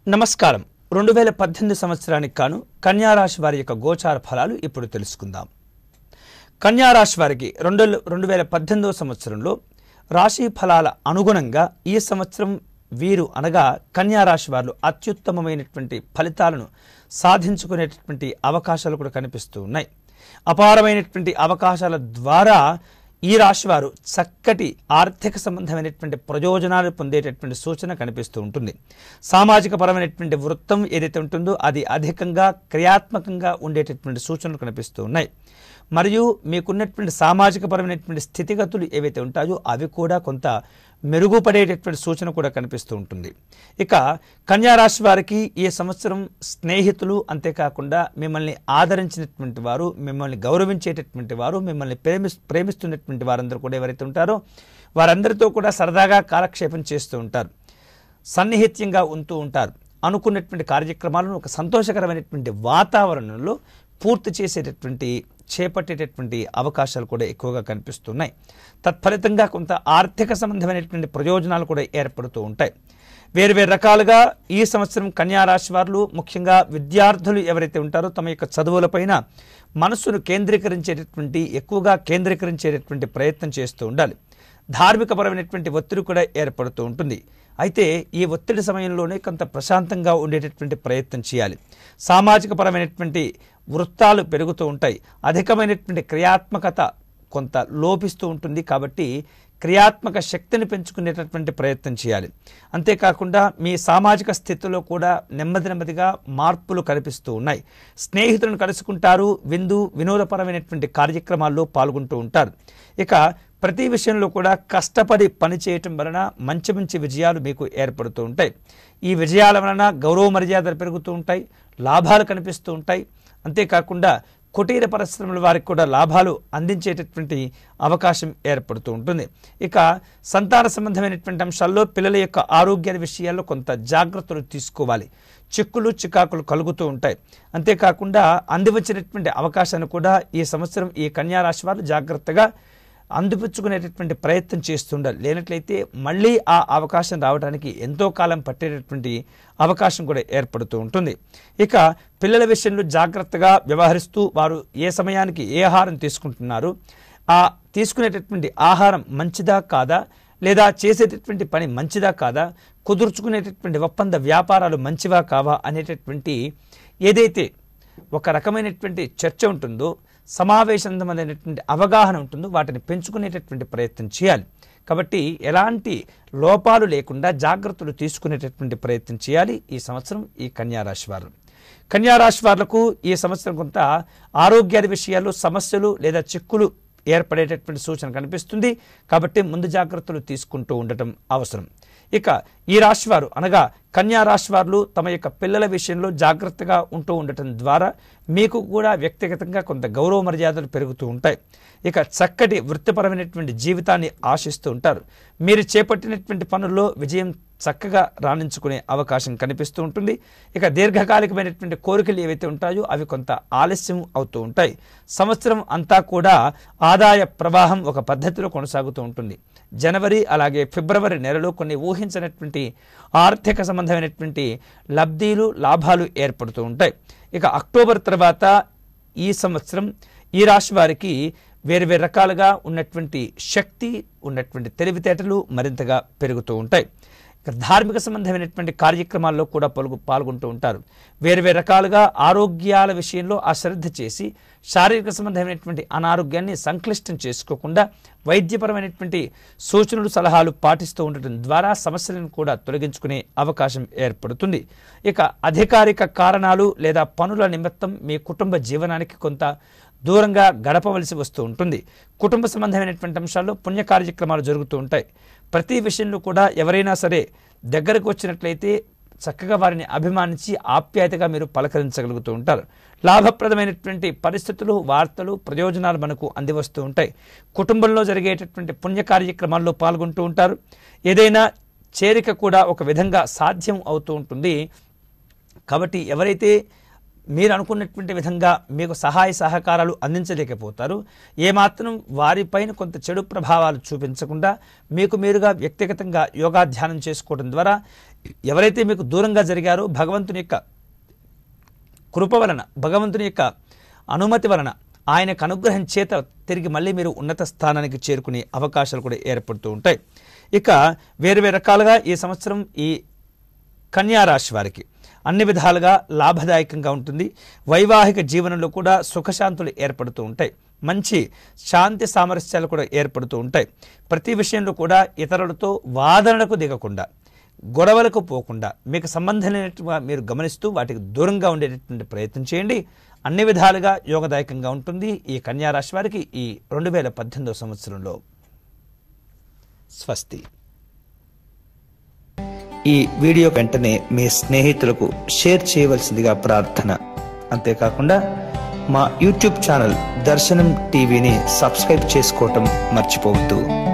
నమస్కారం 2018 సంవత్సరానికి కాను కన్యా రాశి వారి యొక్క గోచార ఫలాలు ఇప్పుడు తెలుసుకుందాం. కన్యా రాశి వారికి 2018 సంవత్సరంలో రాశి ఫలాల అనుగుణంగా ఈ సంవత్సరం వీరు అనగా కన్యా రాశి వారు అత్యుత్తమమైనటువంటి ఫలితాలను సాధించుకునేటటువంటి అవకాశాలు కూడా కనిపిస్తూ ఉన్నాయి. అపారమైనటువంటి అవకాశాల ద్వారా ఈ రాశివారు చక్కటి ఆర్థిక సంబంధమైనటువంటి ప్రయోజనాలు పొందేటటువంటి సూచన కనిపిస్తూ ఉంటుంది. సామాజిక పరమైనటువంటి వృత్తం ఏదైతే ఉంటుందో అది అధికంగా క్రియాత్మకంగా ఉండేటటువంటి సూచనలు కనిపిస్తూ ఉన్నాయి. మరియు మీకున్నటువంటి సామాజిక పరమైనటువంటి స్థితిగతులు ఏవైతే ఉంటాయో అవి కూడా కొంత మెరుగుపడేటటువంటి సూచన కూడా కనిపిస్తూ ఉంటుంది. ఇక కన్యా రాశి వారికి ఈ సంవత్సరం స్నేహితులు అంతేకాకుండా మిమ్మల్ని ఆదరించినటువంటి వారు, మిమ్మల్ని గౌరవించేటటువంటి వారు, మిమ్మల్ని ప్రేమిస్తున్నటువంటి వారందరూ కూడా ఎవరైతే ఉంటారో వారందరితో కూడా సరదాగా కాలక్షేపం చేస్తూ ఉంటారు, సన్నిహిత్యంగా ఉంటూ ఉంటారు. అనుకున్నటువంటి కార్యక్రమాలను ఒక సంతోషకరమైనటువంటి వాతావరణంలో పూర్తి చేపట్టేటటువంటి అవకాశాలు కూడా ఎక్కువగా కనిపిస్తున్నాయి. తత్ఫలితంగా కొంత ఆర్థిక సంబంధమైనటువంటి ప్రయోజనాలు కూడా ఏర్పడుతూ ఉంటాయి. వేరు రకాలుగా ఈ సంవత్సరం కన్యా రాశి వారు, ముఖ్యంగా విద్యార్థులు ఎవరైతే ఉంటారో తమ యొక్క చదువులపైన మనస్సును ఎక్కువగా కేంద్రీకరించేటటువంటి ప్రయత్నం చేస్తూ ఉండాలి. ధార్మికపరమైనటువంటి ఒత్తిడి కూడా ఏర్పడుతూ ఉంటుంది. అయితే ఈ ఒత్తిడి సమయంలోనే కొంత ప్రశాంతంగా ఉండేటటువంటి ప్రయత్నం చేయాలి. సామాజిక పరమైనటువంటి వృత్తాలు పెరుగుతూ ఉంటాయి. అధికమైనటువంటి క్రియాత్మకత కొంత లోపిస్తూ ఉంటుంది. కాబట్టి క్రియాత్మక శక్తిని పెంచుకునేటటువంటి ప్రయత్నం చేయాలి. అంతేకాకుండా మీ సామాజిక స్థితిలో కూడా నెమ్మదిగా మార్పులు కనిపిస్తూ ఉన్నాయి. స్నేహితులను కలుసుకుంటారు, వినోదపరమైనటువంటి కార్యక్రమాల్లో పాల్గొంటూ ఉంటారు. ఇక ప్రతి విషయంలో కూడా కష్టపడి పనిచేయటం వలన మంచి విజయాలు మీకు ఏర్పడుతూ ఉంటాయి. ఈ విజయాల వలన గౌరవ మర్యాదలు పెరుగుతూ ఉంటాయి, లాభాలు కనిపిస్తూ ఉంటాయి. అంతేకాకుండా కుటీర పరిశ్రమల వారికి కూడా లాభాలు అందించేటటువంటి అవకాశం ఏర్పడుతూ ఉంటుంది. ఇక సంతాన సంబంధమైనటువంటి అంశాల్లో పిల్లల యొక్క ఆరోగ్య విషయాల్లో కొంత జాగ్రత్తలు తీసుకోవాలి. చికాకులు కలుగుతూ ఉంటాయి. అంతేకాకుండా అందివచ్చినటువంటి అవకాశాన్ని కూడా ఈ సంవత్సరం ఈ కన్యా రాశి వారు జాగ్రత్తగా అందిపుచ్చుకునేటటువంటి ప్రయత్నం చేస్తుండాలి. లేనట్లయితే మళ్ళీ ఆ అవకాశం రావడానికి ఎంతో కాలం పట్టేటటువంటి అవకాశం కూడా ఏర్పడుతూ ఉంటుంది. ఇక పిల్లల విషయంలో జాగ్రత్తగా వ్యవహరిస్తూ వారు ఏ సమయానికి ఏ ఆహారం తీసుకుంటున్నారు, ఆ తీసుకునేటటువంటి ఆహారం మంచిదా కాదా, లేదా చేసేటటువంటి పని మంచిదా కాదా, కుదుర్చుకునేటటువంటి ఒప్పంద వ్యాపారాలు మంచివా కావా అనేటటువంటి ఏదైతే ఒక రకమైనటువంటి చర్చ ఉంటుందో, సమావేశమైనటువంటి అవగాహన ఉంటుందో వాటిని పెంచుకునేటటువంటి ప్రయత్నం చేయాలి. కాబట్టి ఎలాంటి లోపాలు లేకుండా జాగ్రత్తలు తీసుకునేటటువంటి ప్రయత్నం చేయాలి ఈ సంవత్సరం ఈ కన్యా రాశి వారు. కన్యా రాశి వాళ్లకు ఈ సంవత్సరం కొంత ఆరోగ్యాది విషయాల్లో సమస్యలు లేదా చిక్కులు ఏర్పడేటటువంటి సూచన కనిపిస్తుంది. కాబట్టి ముందు జాగ్రత్తలు తీసుకుంటూ ఉండటం అవసరం. ఇక ఈ రాశివారు అనగా కన్యా రాశి వారు తమ యొక్క పిల్లల విషయంలో జాగ్రత్తగా ఉంటూ ఉండటం ద్వారా మీకు కూడా వ్యక్తిగతంగా కొంత గౌరవ మర్యాదలు పెరుగుతూ ఉంటాయి. ఇక చక్కటి వృత్తిపరమైనటువంటి జీవితాన్ని ఆశిస్తూ ఉంటారు. మీరు చేపట్టినటువంటి పనుల్లో విజయం చక్కగా రాణించుకునే అవకాశం కనిపిస్తూ ఉంటుంది. ఇక దీర్ఘకాలికమైనటువంటి కోరికలు ఏవైతే ఉంటాయో అవి కొంత ఆలస్యం అవుతూ ఉంటాయి. సంవత్సరం అంతా కూడా ఆదాయ ప్రవాహం ఒక పద్ధతిలో కొనసాగుతూ ఉంటుంది. జనవరి అలాగే ఫిబ్రవరి నెలలో కొన్ని ఊహించినటువంటి ఆర్థిక సంబంధమైనటువంటి లాభాలు ఏర్పడుతూ ఉంటాయి. ఇక అక్టోబర్ తర్వాత ఈ సంవత్సరం ఈ రాశి వారికి వేరు రకాలుగా ఉన్నటువంటి శక్తి, ఉన్నటువంటి తెలివితేటలు మరింతగా పెరుగుతూ ఉంటాయి. ధార్మిక సంబంధమైనటువంటి కార్యక్రమాల్లో కూడా పాల్గొంటూ ఉంటారు. వేరు రకాలుగా ఆరోగ్యాల విషయంలో అశ్రద్ధ చేసి శారీరక సంబంధమైనటువంటి అనారోగ్యాన్ని సంక్లిష్టం చేసుకోకుండా వైద్యపరమైనటువంటి సూచనలు సలహాలు పాటిస్తూ ఉండటం ద్వారా సమస్యలను కూడా తొలగించుకునే అవకాశం ఏర్పడుతుంది. ఇక అధికారిక కారణాలు లేదా పనుల నిమిత్తం మీ కుటుంబ జీవనానికి కొంత దూరంగా గడపవలసి వస్తూ ఉంటుంది. కుటుంబ సంబంధమైనటువంటి అంశాల్లో పుణ్య కార్యక్రమాలు జరుగుతూ ఉంటాయి. ప్రతి విషయంలో కూడా ఎవరైనా సరే దగ్గరకు వచ్చినట్లయితే చక్కగా వారిని అభిమానించి ఆప్యాయతగా మీరు పలకరించగలుగుతూ ఉంటారు. లాభప్రదమైనటువంటి పరిస్థితులు, వార్తలు, ప్రయోజనాలు మనకు అందివస్తూ ఉంటాయి. కుటుంబంలో జరిగేటటువంటి పుణ్య కార్యక్రమాల్లో పాల్గొంటూ ఉంటారు. ఏదైనా చేరిక కూడా ఒక విధంగా సాధ్యం అవుతూ ఉంటుంది. కాబట్టి ఎవరైతే మీరు అనుకున్నటువంటి విధంగా మీకు సహాయ సహకారాలు అందించలేకపోతారు. ఏమాత్రం వారిపైన కొంత చెడు ప్రభావాలు చూపించకుండా మీకు మీరుగా వ్యక్తిగతంగా యోగా ధ్యానం చేసుకోవడం ద్వారా ఎవరైతే మీకు దూరంగా జరిగారో భగవంతుని యొక్క కృప వలన, భగవంతుని యొక్క అనుమతి వలన, ఆయనకు అనుగ్రహం చేత తిరిగి మళ్ళీ మీరు ఉన్నత స్థానానికి చేరుకునే అవకాశాలు కూడా ఏర్పడుతూ ఉంటాయి. ఇక వేరు వేరు రకాలుగా ఈ సంవత్సరం ఈ కన్యా రాశి వారికి అన్ని విధాలుగా లాభదాయకంగా ఉంటుంది. వైవాహిక జీవనంలో కూడా సుఖశాంతులు ఏర్పడుతూ ఉంటాయి. మంచి శాంతి సామరస్యాలు కూడా ఏర్పడుతూ ఉంటాయి. ప్రతి విషయంలో కూడా ఇతరులతో వాదనలకు దిగకుండా, గొడవలకు పోకుండా మీకు సంబంధం లేనట్టుగా మీరు గమనిస్తూ వాటికి దూరంగా ఉండేటటువంటి ప్రయత్నం చేయండి. అన్ని విధాలుగా యోగదాయకంగా ఉంటుంది ఈ కన్యా రాశి వారికి ఈ 2018 సంవత్సరంలో. స్వస్తి. ఈ వీడియో వెంటనే మీ స్నేహితులకు షేర్ చేయవలసిందిగా ప్రార్థన. అంతేకాకుండా మా యూట్యూబ్ ఛానల్ దర్శనం టీవీని సబ్స్క్రైబ్ చేసుకోవటం మర్చిపోవద్దు.